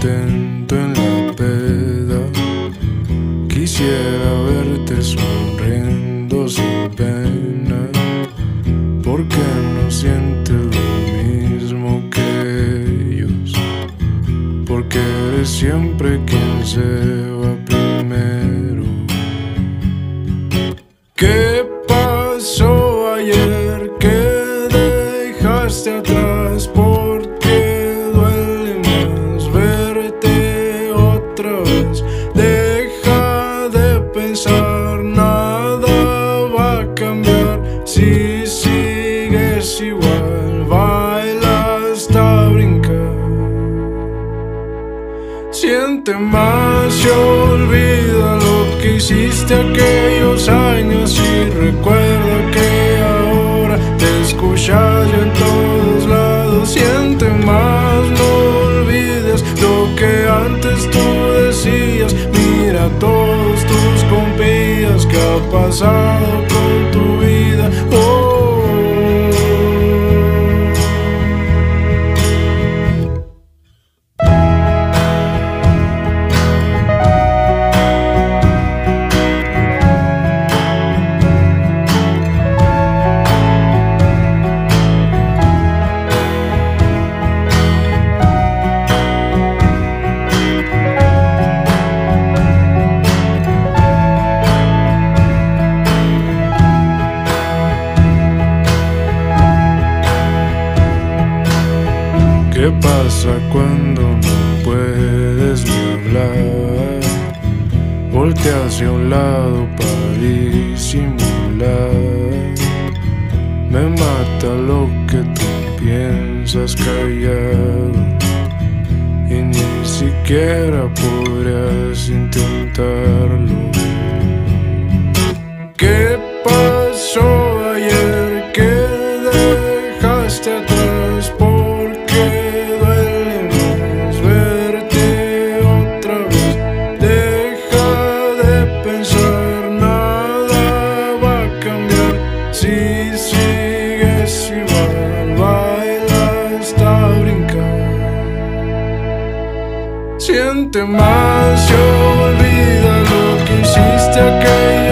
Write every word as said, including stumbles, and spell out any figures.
contento en la peda. Quisiera verte sonriendo sin pena, porque no sientes lo mismo que ellos, porque eres siempre quien se va primero. ¿Qué pasó ayer que dejaste atrás? Porque duele más verte otra vez. Deja de pensar, nada va a cambiar si sigues igual. Baila hasta brincar. Siente más y olvida lo que hiciste aquellos años, y recuerda que ahora te escuchas yo en todos lados. Siente más, no olvides lo que antes tú decías. Mira todos tus compillas, ¿qué ha pasado con tu vida? Oh. ¿Qué pasa cuando no puedes ni hablar? Voltea hacia un lado para disimular. Me mata lo que tú piensas callado, y ni siquiera podrías intentarlo. ¿Qué pasó ayer que dejaste atrás? Si sigues igual, baila hasta brincar. Siente más y olvida lo que hiciste aquel